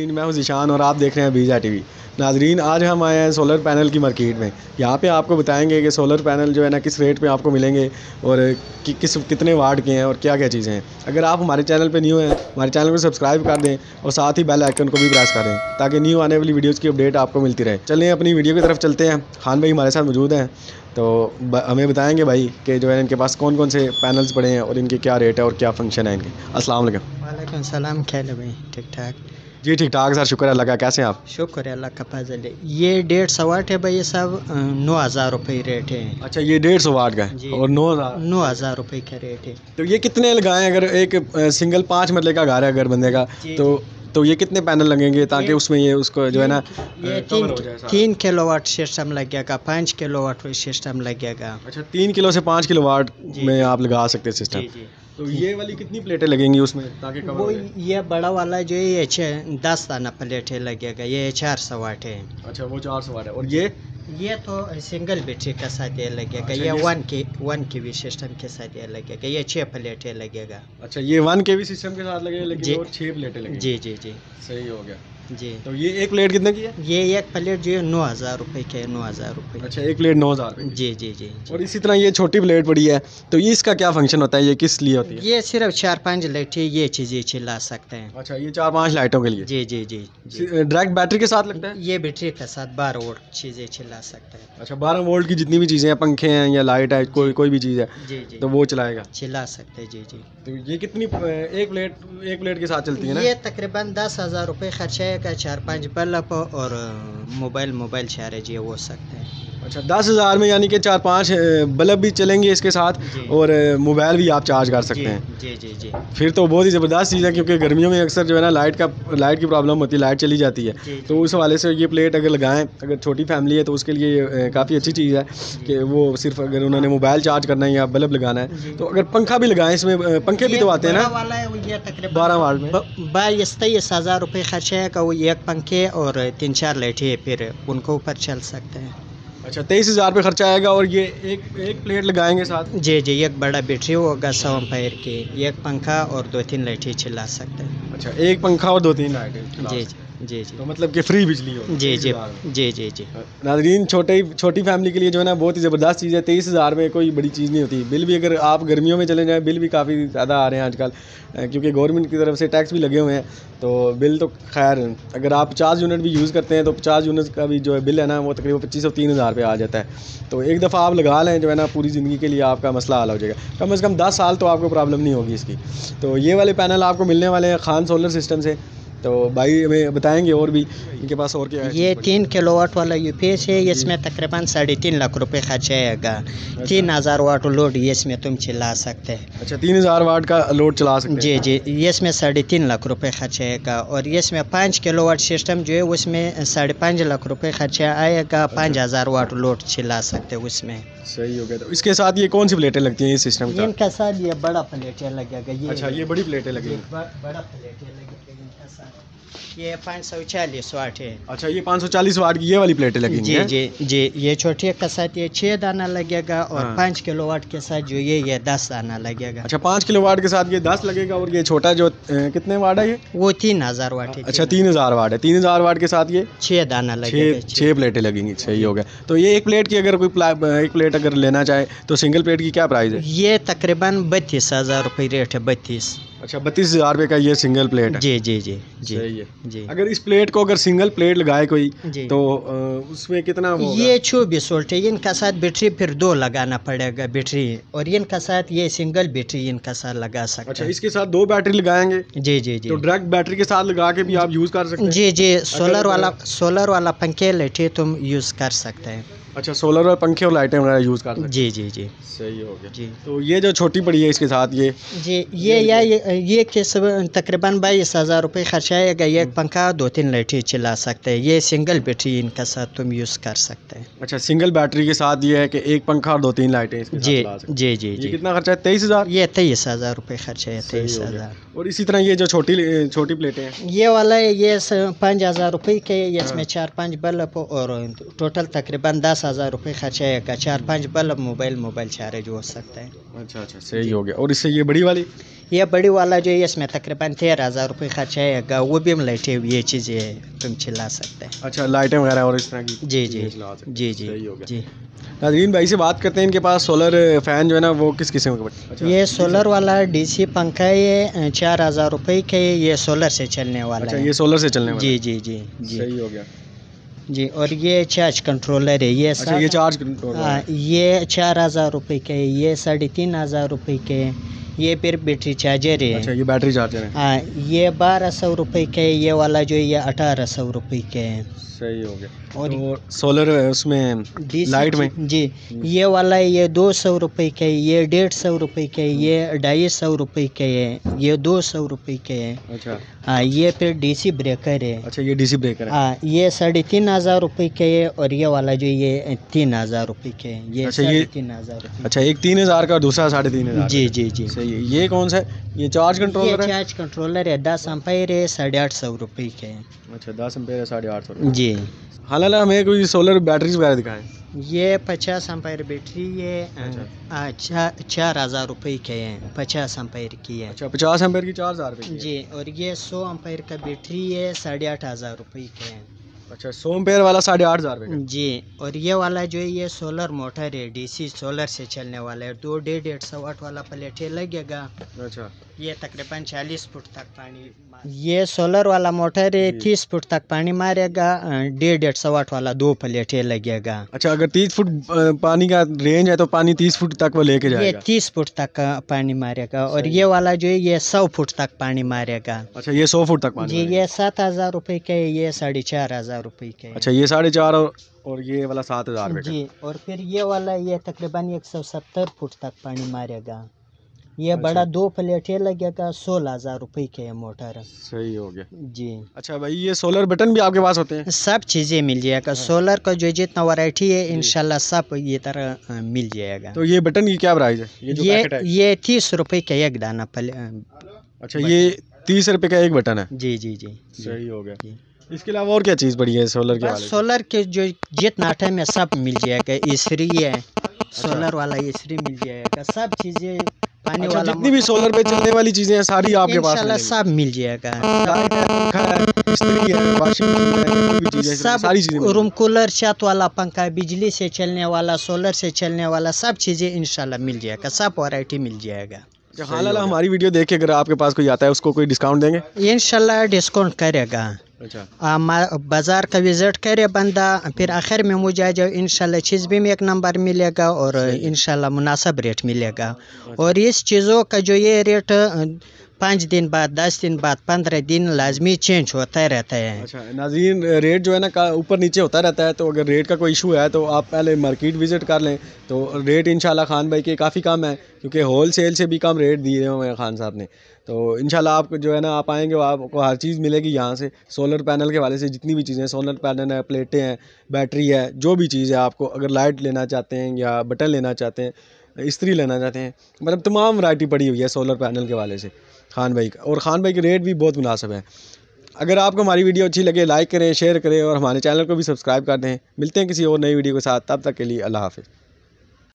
नाज़रीन, मैं हूं ज़ीशान और आप देख रहे हैं बीजा टीवी। नाज़रीन, आज हम आए हैं सोलर पैनल की मार्केट में। यहाँ पे आपको बताएंगे कि सोलर पैनल जो है ना किस रेट पे आपको मिलेंगे और कितने वाट के हैं और क्या क्या चीज़ें हैं। अगर आप हमारे चैनल पे न्यू हैं, हमारे चैनल को सब्सक्राइब कर दें और साथ ही बेल आइकन को भी प्रेस कर दें ताकि न्यू आने वाली वीडियोज़ की अपडेट आपको मिलती रहे। चलिए अपनी वीडियो की तरफ चलते हैं। खान भाई हमारे साथ मौजूद हैं, तो हमें बताएंगे भाई कि जो है इनके पास कौन कौन से पैनल्स पड़े हैं और इनके क्या रेट है और क्या फ़ंक्शन है इनके। अस्सलाम वालेकुम। वालेकुम सलाम। क्या है भाई? ठीक ठाक जी ठीक ठाक सर, शुक्र है अल्लाह का। कैसे हैं आप? शुक्र है अल्लाह का फजल है। ये 150 वाट है भाई, ये सब 9,000 रुपये रेट है। अच्छा, ये 150 वाट का जी। है और 9,000 9,000 रुपये का रेट है। तो ये कितने लगाएं अगर एक सिंगल 5 मरले का घर है अगर बंदे का, जी, तो ये कितने पैनल लगेंगे ताकि उसमें ये उसको जो है ना ये कवर हो जाए सारा? 3 किलोवाट सिस्टम लगेगा, 5 किलोवाट सिस्टम लगेगा। अच्छा, 3 किलो से 5 किलो वाट जी, में आप लगा सकते हैं सिस्टम। जी जी। तो ये वाली कितनी प्लेटें लगेंगी उसमें ताकि कवर वो हो जाए? ये बड़ा वाला जो है ये 10 दाना प्लेट है लगेगा, ये 400 वाट है। अच्छा, वो 400 वाट है। और ये तो सिंगल बैटरी के साथ ये लगेगा। अच्छा, ये ये 1 के सिस्टम के साथ ये लगेगा, ये 6 प्लेटें लगेगा। अच्छा, ये 1 केवी सिस्टम के साथ लगेगा जी। लेकिन और 6 प्लेटें लगेंगी। जी जी जी सही हो गया। जी। तो ये एक प्लेट कितने की है? ये एक प्लेट जो है 9,000 रुपये के, 9,000 रुपये। अच्छा, एक प्लेट 9,000 रुपये। जी जी जी जी। और इसी तरह ये छोटी प्लेट पड़ी है, तो ये इसका क्या फंक्शन होता है, ये किस लिए होती है? ये सिर्फ 4-5 लाइटें ये चीज़ें चिल्ला सकते हैं। अच्छा, ये 4-5 लाइटों के लिए जी जी जी जी। डायरेक्ट बैटरी के साथ लगता है? ये बैटरी के साथ 12 वोल्ट चीज़ें चिल्ला सकते हैं। अच्छा, 12 वोल्ट की जितनी भी चीज़ें हैं, पंखे हैं या लाइट है, कोई भी चीज़ है जी जी तो वो चलाएगा। चिल्ला सकते हैं। जी जी। तो ये कितनी एक प्लेट के साथ चलती है ना? ये तकरीबन 10,000 रुपये खर्चा है, 4-5 बल्ब और मोबाइल चार्ज ये हो सकते हैं। अच्छा, 10,000 में यानी कि 4-5 बल्ब भी चलेंगे इसके साथ जी। और मोबाइल भी आप चार्ज कर सकते हैं। जी जी जी। फिर तो बहुत ही ज़बरदस्त चीज़ है, क्योंकि गर्मियों में अक्सर जो है ना लाइट की प्रॉब्लम होती है, लाइट चली जाती है। जी, तो उस हवाले से ये प्लेट अगर लगाएं, अगर छोटी फैमिली है तो उसके लिए काफ़ी अच्छी चीज़ है कि वो सिर्फ अगर उन्होंने मोबाइल चार्ज करना है या बल्ब लगाना है। तो अगर पंखा भी लगाएं इसमें, पंखे भी तो आते हैं ना बड़ा वाला है, ये तकरीबन 12 वाट में। 22-23,000 रुपये खर्चा है का, वो एक पंखे और 3-4 लाइटें फिर उनको ऊपर चल सकते हैं। अच्छा, 23,000 रुपये खर्चा आएगा और ये एक प्लेट लगाएंगे साथ। जी जी। एक बड़ा बैटरी होगा 100 एम्पायर की, एक पंखा और 2-3 लाइटें चला सकते हैं। अच्छा, एक पंखा और 2-3 लाइटें चला जी सकते हैं। जी जी तो मतलब कि फ्री बिजली हो। जी जी जी जी जी। नाज़रीन, छोटी फैमिली के लिए जो है ना बहुत ही ज़बरदस्त चीज़ है। 23,000 में कोई बड़ी चीज़ नहीं होती। बिल भी अगर आप गर्मियों में चले जाएँ, बिल भी काफ़ी ज़्यादा आ रहे हैं आजकल, क्योंकि गवर्नमेंट की तरफ से टैक्स भी लगे हुए हैं। तो बिल तो खैर अगर आप 50 यूनिट भी यूज़ करते हैं तो 50 यूनिट का भी जो है बिल है ना वो तकरीबन 25-3,000 रुपये आ जाता है। तो एक दफ़ा आप लगा लें जो है ना पूरी ज़िंदगी के लिए आपका मसला हल हो जाएगा। कम से कम 10 साल तो आपको प्रॉब्लम नहीं होगी इसकी। तो ये वाले पैनल आपको मिलने वाले हैं खान सोलर सिस्टम से। तो भाई हमें बताएंगे और भी इनके पास और क्या है? ये 3 किलोवाट वाला यूपीएस है, इसमें तकरीबन 3.5 लाख रुपए खर्चा आएगा। 3,000 वाट लोड ये इसमें तुम चला सकते हैं। अच्छा, 3,000 वाट का लोड चला सकते हैं? जी जी। ये इसमें 3.5 लाख रुपए खर्चा आएगा और ये इसमें 5 किलोवाट सिस्टम जो है उसमें 5.5 लाख रुपए खर्चा आएगा। 5,000 वाट लोड चला सकते हैं उसमें। सही हो गया। तो इसके साथ ये कौन सी प्लेटें लगती हैं इस सिस्टम का? इनका साथ ये बड़ा प्लेट लगेगा। ये अच्छा, ये बड़ी प्लेटें लगेंगी। बड़ा प्लेट लगेगा इनका साथ। ये 540 वाट है। अच्छा, ये 540 वाट की ये वाली प्लेटें लगेंगी? जी हैं? जी जी। ये छोटे के साथ ये 6 दाना लगेगा और हाँ। 5 किलोवाट के साथ जो ये 10 दाना लगेगा। अच्छा, 5 किलो वाट के साथ ये 10 लगेगा और ये छोटा जो कितने वाट है ये? वो 3,000 वाट है। अच्छा, 3,000 वाट है। 3,000 वाट के साथ ये 6 दाना लगेगा। 6 प्लेटें लगेंगी। सही हो गया। तो ये एक प्लेट की अगर कोई एक प्लेट अगर लेना चाहे तो सिंगल प्लेट की क्या प्राइस है? ये तकरीबन 32,000 रुपये रेट है। 32। अच्छा, 32,000 रुपये का ये सिंगल प्लेट है। जी जी जी जी सही है। जी। अगर इस प्लेट को अगर सिंगल प्लेट लगाए कोई जी। तो उसमें कितना होगा? ये 24 वोल्ट है। इनका साथ बैटरी फिर 2 लगाना पड़ेगा बैटरी, और इनका साथ ये सिंगल बैटरी इनका साथ लगा सकते अच्छा, हैं। इसके साथ 2 बैटरी लगाएंगे जी जी जी तो डायरेक्ट बैटरी के साथ लगा के भी आप यूज़ कर सकते हैं? जी जी। सोलर वाला पंखे लाइटें तुम यूज़ कर सकते हैं। अच्छा, सोलर और पंखे और लाइटें वगैरह यूज़ कर सकते हैं। जी जी जी सही हो गया जी तो ये जो छोटी पड़ी है इसके साथ ये जी। ये के सब तकरीबन 22,000 रुपये खर्चा आएगा। एक पंखा 2-3 लाइटें चला सकते हैं। ये सिंगल बैटरी इनका साथ तुम यूज़ कर सकते हैं। अच्छा, सिंगल बैटरी के साथ ये है कि एक पंखा और 2-3 लाइटें इसके साथ जी चला सकते हैं। जी जी ये जी। कितना खर्चा है? 23,000? ये 23,000 रुपये खर्चा है। सही हो गया। 23,000। और इसी तरह ये जो छोटी प्लेटें हैं ये वाला है, ये 5,000 रुपये के, इसमें 4-5 बल्ब और टोटल तकरीबन 10,000 रुपये खर्च आएगा, 4-5 बल्ब मोबाइल चार्ज हो सकता है। अच्छा अच्छा, सही हो गया। और इससे ये बड़ी वाली, ये बड़ी वाला जो है इसमें तकरीबन 13,000 रुपये खर्च आएगा, वो भी हम लाइटें ये चीज़ें तुम चला सकते हैं। अच्छा, लाइटें वगैरह और इस तरह की जी जी चीज़ें चला सकते हैं। जी जी सही हो गया। जी। नाज़रीन भाई से बात करते हैं, इनके पास सोलर फ़ैन जो है ना वो किस किस्म का? अच्छा, ये सोलर वाला DC पंखा है, ये 4,000 रुपये के, ये सोलर से चलने वाला अच्छा, है। ये सोलर से चलने वाला जी है। जी जी जी सही हो गया जी। और ये चार्ज कंट्रोलर है, ये अच्छा, ये चार्ज कंट्रोल है। हाँ, ये 4,000 रुपये के, ये 3,500 रुपये के, ये फिर बैटरी चार्जर है। अच्छा, ये बैटरी चार्जर है। हाँ, ये 1,200 रुपये के, ये वाला जो है ये 1,800 रुपये के है। सही हो गया। और तो सोलर उसमें लाइट में जी, ये वाला है, ये 200 रुपये के, ये 150 रुपये के, ये 250 रुपये के है, ये 200 रुपये के है। अच्छा हाँ, ये फिर DC ब्रेकर है। अच्छा, ये DC ब्रेकर है। हाँ, ये 3,500 रुपये के है, और ये वाला जो ये 3,000 रुपये के है, ये अच्छा, ये 3,500 रुपये। अच्छा, एक 3,000 का और दूसरा 3,500। जी जी जी। सही है। ये कौन सा है? ये चार्ज ये कंट्रोलर है। चार्ज कंट्रोलर है, 10 एम्पायर है, 850 रुपये के है। अच्छा, 10 एम्पेयर है, 850। जी। हालांकि हमें कोई सोलर बैटरीज वगैरह दिखाएं। ये 50 एम्पायर बैटरी है, अच्छा। 4,000 रुपये के है, 50 एम्पायर की है। अच्छा, 50 एम्पेयर की 4,000 रुपये की है। जी। और ये 100 एम्पायर का बैटरी है, 8,500 रुपये के है। अच्छा, 100 एम्पेयर वाला 8,500 रुपये का। जी। और ये वाला जो है ये सोलर मोटर है, DC सोलर से चलने वाला है, 150 वाट वाला प्लेट लगेगा। अच्छा, ये तकरीबन 40 फुट तक पानी, ये सोलर वाला मोटर है, 30 फुट तक पानी मारेगा, 150 वाट वाला 2 प्लेटें लगेगा। अच्छा, अगर 30 फुट पानी का रेंज है तो पानी 30 फुट तक वो लेके ये जाएगा। 30 फुट तक का पानी मारेगा। और ये वाला जो है ये 100 फुट तक पानी मारेगा। अच्छा, ये 100 फुट तक पानी जी। मारेगा। ये 7,000 रुपये के है, ये 4,500 रुपये के है। अच्छा, ये 4,500 और ये वाला 7,000 रुपये का। जी। और फिर ये वाला ये तकरीबन 170 फुट तक पानी मारेगा। ये बड़ा 2 प्लेटें लगेगा, 16,000 रुपये के है मोटर। सही हो गया। जी। अच्छा भाई, ये सोलर बटन भी आपके पास होते हैं? सब चीज़ें मिल जाएगा, सोलर का जो जितना वैरायटी है इंशाल्लाह सब ये तरह मिल जाएगा। तो ये बटन की क्या प्राइस है? ये जो पैकेट है? ये 30 रुपये का एक दाना अच्छा, ये 30 रुपये का एक बटन है। जी जी जी। सही हो गया। जी। इसके अलावा और क्या चीज़ पड़ी है सोलर के बस वाले? सोलर के जो जितना आइटम है सब मिल जाएगा, इस्त्री है, सोलर वाला इस्त्री मिल जाएगा, सब चीज़ें पानी अच्छा, वाला जितनी भी सोलर पे चलने वाली चीज़ें हैं सारी आपके पास इंशाल्लाह मिलेंगी? सब मिल जाएगा। लाइट है, पंखा है, इस्त्री है, वॉशिंग मशीन है, कोई भी चीज़ है, सब सारी चीज़ें मिलेंगी। रूम कूलर, छत वाला पंखा, बिजली से चलने वाला, सोलर से चलने वाला, सब चीज़ें इंशाल्लाह मिल जाएगा, सब वैरायटी मिल जाएगा। अच्छा, हालांकि हमारी वीडियो देख के अगर आपके पास कोई आता है उसको कोई डिस्काउंट देंगे? इंशाल्लाह डिस्काउंट करेगा। अच्छा, बाज़ार का विज़िट करे बंदा, फिर आखिर में मुझे आ जाओ, इंशाल्लाह चीज़ भी में एक नंबर मिलेगा और इंशाल्लाह मुनासिब रेट मिलेगा। और इस चीज़ों का जो ये रेट 5 दिन बाद, 10 दिन बाद, 15 दिन लाजमी चेंज होता रहता है। अच्छा नाज़रीन, रेट जो है ना ऊपर नीचे होता रहता है, तो अगर रेट का कोई इशू है तो आप पहले मार्केट विज़िट कर लें, तो रेट इंशाल्लाह खान भाई के काफ़ी कम है, क्योंकि होल सेल से भी कम रेट दिए हुए हैं खान साहब ने। तो इंशाल्लाह आपको जो है ना, आप आएंगे आपको हर चीज़ मिलेगी यहाँ से। सोलर पैनल के वाले से जितनी भी चीज़ें, सोलर पैनल है, प्लेटें हैं, बैटरी है, जो भी चीज़ है आपको, अगर लाइट लेना चाहते हैं या बटन लेना चाहते हैं, इस्त्री लेना चाहते हैं, मतलब तमाम वैरायटी पड़ी हुई है सोलर पैनल के वाले से खान भाई का। और खान भाई के रेट भी बहुत मुनासिब है। अगर आपको हमारी वीडियो अच्छी लगे, लाइक करें, शेयर करें और हमारे चैनल को भी सब्सक्राइब कर दें। मिलते हैं किसी और नई वीडियो के साथ, तब तक के लिए अल्लाह हाफ़िज़।